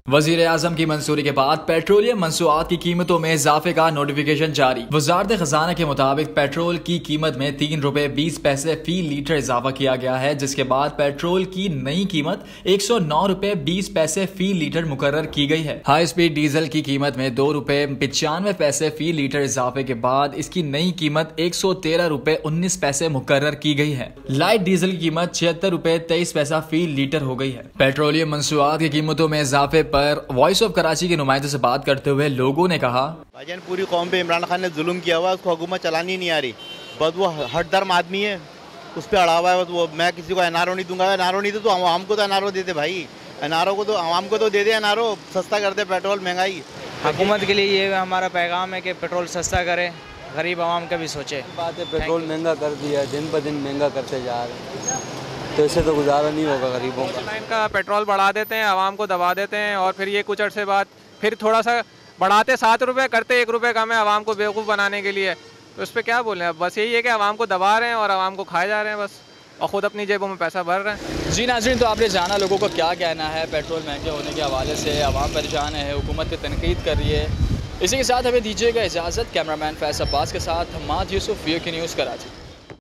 वजीर आजम की मंजूरी के बाद पेट्रोलियम मंसूआत की कीमतों में इजाफे का नोटिफिकेशन जारी। वजारत खजाना के मुताबिक पेट्रोल की कीमत में 3 रुपए 20 पैसे फी लीटर इजाफा किया गया है, जिसके बाद पेट्रोल की नई कीमत 109 रुपए 20 पैसे फी लीटर मुकर्रर की गई है। हाई स्पीड डीजल की कीमत में 2 रुपए 95 पैसे फी लीटर इजाफे के बाद इसकी नई कीमत 113 रुपए 19 पैसे मुकर्रर की गई है। लाइट डीजल की कीमत 76 रुपए 23 पैसा फी लीटर हो गई है। पेट्रोलियम मंसूआत की कीमतों में इजाफे पर वॉइस ऑफ कराची के नुमाइंदों से बात करते हुए लोगों ने कहा, भाईजान पूरी कौम पे इमरान खान ने जुल्म किया हुआ, उसको हुकूमत चलानी नहीं आ रही। बस वो हट धर्म आदमी है, उस पर अड़ा हुआ है। वो मैं किसी को एनआरओ नहीं दूंगा। एनआरओ नहीं तो आवाम को तो एनआरओ दे दे भाई, एनआरओ को तो आवाम को तो दे दे एनआरओ, सस्ता कर दे पेट्रोल। महंगाई हुकूमत के लिए ये हमारा पैगाम है कि पेट्रोल सस्ता करे, गरीब आवाम का भी सोचे। बात है, पेट्रोल महंगा कर दिया, दिन ब दिन महंगा करते जा रहे हैं, तो इससे तो गुजारा नहीं होगा गरीबों का। इनका पेट्रोल बढ़ा देते हैं, आवाम को दबा देते हैं, और फिर ये कुछ अर्से बाद फिर थोड़ा सा बढ़ाते 7 रुपये करते 1 रुपये कम है आवाम को बेवकूफ़ बनाने के लिए। तो इस पर क्या बोलें, अब बस यही है कि आवाम को दबा रहे हैं और आवाम को खाए जा रहे हैं बस, और ख़ुद अपनी जेबों में पैसा भर रहे हैं। जी नाज़रीन, तो आपने जाना लोगों को क्या कहना है पेट्रोल महंगे होने के हवाले से। आवाम परेशान है, हुकूमत की तनकीद कर रही है। इसी के साथ हमें दीजिएगा इजाज़त। कैमरामैन फैज़ अब्बास के साथ हमाद यूसुफ, वीओके न्यूज़ कराची।